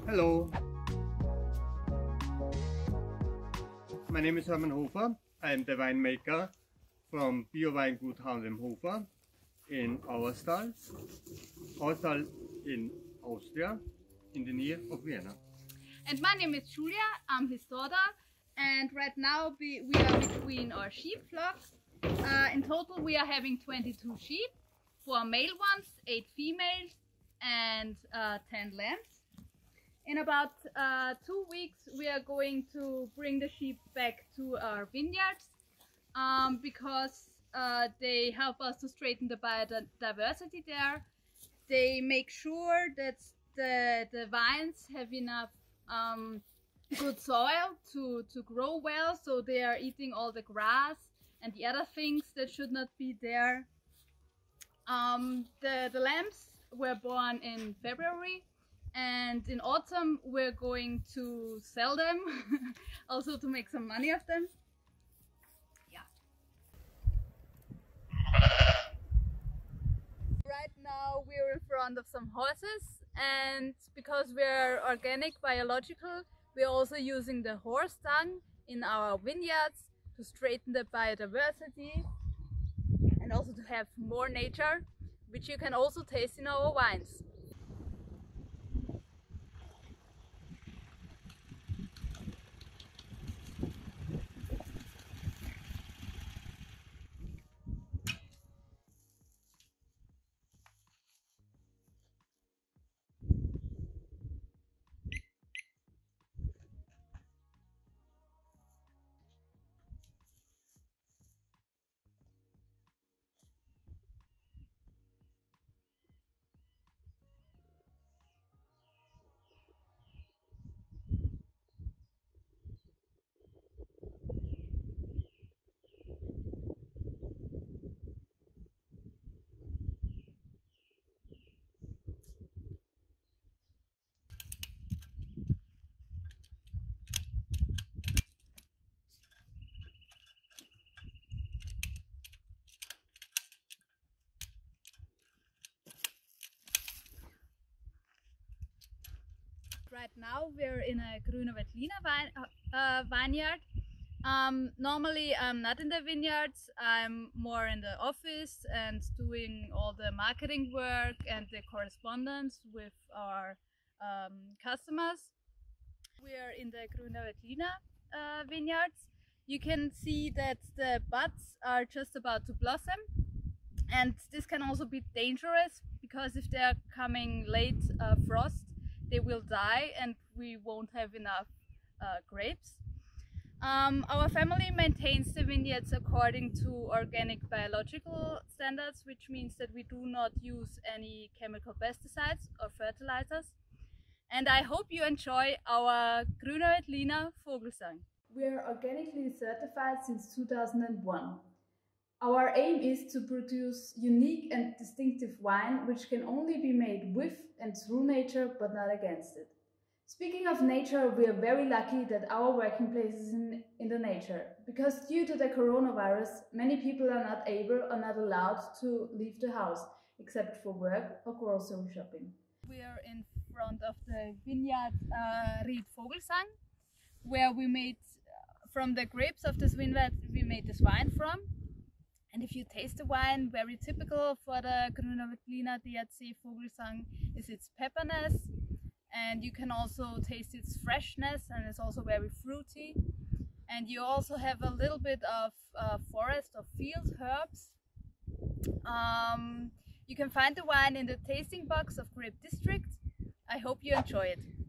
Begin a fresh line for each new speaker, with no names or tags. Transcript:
Hello, my name is Hermann Hofer. I am the winemaker from Bio-Weingut Hahnlehm-Hofer in Auerstal in Austria, in the near of Vienna.
And my name is Julia, I'm his daughter, and right now we are between our sheep flocks. In total we are having 22 sheep, 4 male ones, 8 females and 10 lambs. In about 2 weeks we are going to bring the sheep back to our vineyards because they help us to straighten the biodiversity there. They make sure that the vines have enough good soil to grow well, so they are eating all the grass and the other things that should not be there. The lambs were born in February, and in autumn we're going to sell them also to make some money of them. Yeah. Right now we're in front of some horses, and because we're organic biological, we're also using the horse dung in our vineyards to straighten the biodiversity and also to have more nature, which you can also taste in our wines. Right now we're in a Grüne Veltliner vineyard. Normally I'm not in the vineyards, I'm more in the office and doing all the marketing work and the correspondence with our customers. We're in the Grüne Veltliner vineyards. You can see that the buds are just about to blossom, and this can also be dangerous because if they're coming late frost, they will die and we won't have enough grapes. Our family maintains the vineyards according to organic biological standards, which means that we do not use any chemical pesticides or fertilizers. And I hope you enjoy our Grüne Veltliner Vogelsang. We are organically certified since 2001. Our aim is to produce unique and distinctive wine which can only be made with and through nature, but not against it. Speaking of nature, we are very lucky that our working place is in the nature, because due to the coronavirus, many people are not able or not allowed to leave the house, except for work or grocery shopping. We are in front of the vineyard Ried Vogelsang, where we made, from the grapes of this vineyard, we made this wine from. And if you taste the wine, very typical for the Grüne Veltliner DRC Vogelsang is its pepperness, and you can also taste its freshness, and it's also very fruity. And you also have a little bit of forest or field herbs. You can find the wine in the tasting box of Grape District. I hope you enjoy it.